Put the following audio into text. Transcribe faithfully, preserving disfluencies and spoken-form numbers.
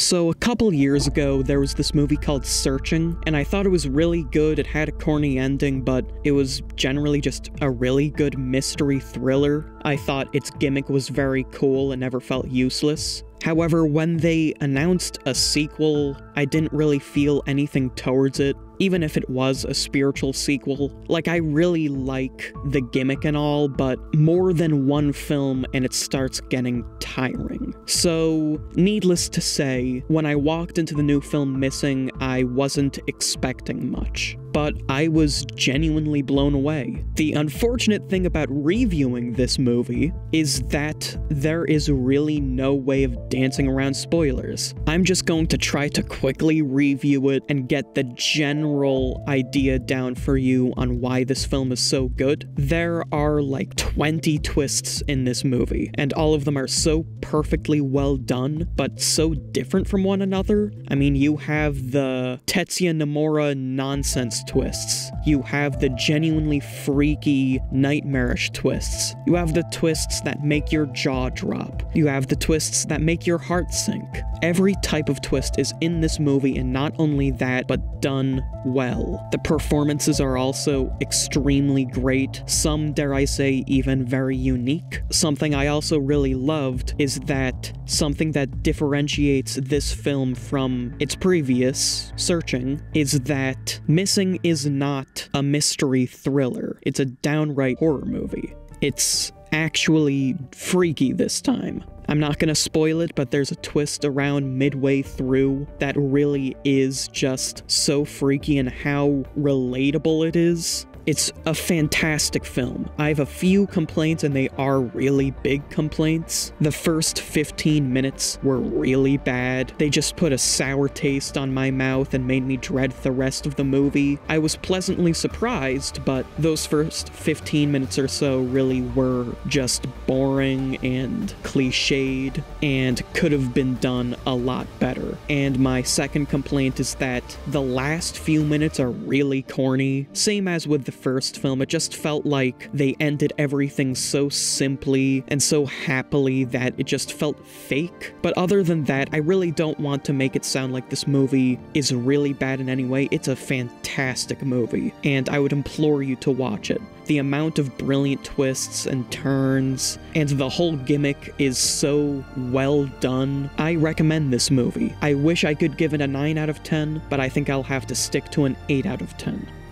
So a couple years ago, there was this movie called Searching, and I thought it was really good. It had a corny ending, but it was generally just a really good mystery thriller. I thought its gimmick was very cool and never felt useless. However, when they announced a sequel, I didn't really feel anything towards it, even if it was a spiritual sequel. Like, I really like the gimmick and all, but more than one film and it starts getting tiring. So, needless to say, when I walked into the new film Missing, I wasn't expecting much. But I was genuinely blown away. The unfortunate thing about reviewing this movie is that there is really no way of dancing around spoilers. I'm just going to try to quickly review it and get the general idea down for you on why this film is so good. There are like twenty twists in this movie, and all of them are so perfectly well done, but so different from one another. I mean, you have the Tetsuya Nomura nonsense twists. You have the genuinely freaky, nightmarish twists. You have the twists that make your jaw drop. You have the twists that make your heart sink. Every type of twist is in this movie, and not only that, but done well. The performances are also extremely great, some, dare I say, even very unique. Something I also really loved is that something that differentiates this film from its previous, Searching, is that Missing is not a mystery thriller. It's a downright horror movie. It's actually freaky this time. I'm not gonna spoil it, but there's a twist around midway through that really is just so freaky, and how relatable it is. It's a fantastic film. I have a few complaints, and they are really big complaints. The first fifteen minutes were really bad. They just put a sour taste on my mouth and made me dread the rest of the movie. I was pleasantly surprised, but those first fifteen minutes or so really were just boring and cliched and could have been done a lot better. And my second complaint is that the last few minutes are really corny. Same as with the first film, it just felt like they ended everything so simply and so happily that it just felt fake. But other than that, I really don't want to make it sound like this movie is really bad in any way. It's a fantastic movie, and I would implore you to watch it. The amount of brilliant twists and turns, and the whole gimmick is so well done. I recommend this movie. I wish I could give it a nine out of ten, but I think I'll have to stick to an eight out of ten.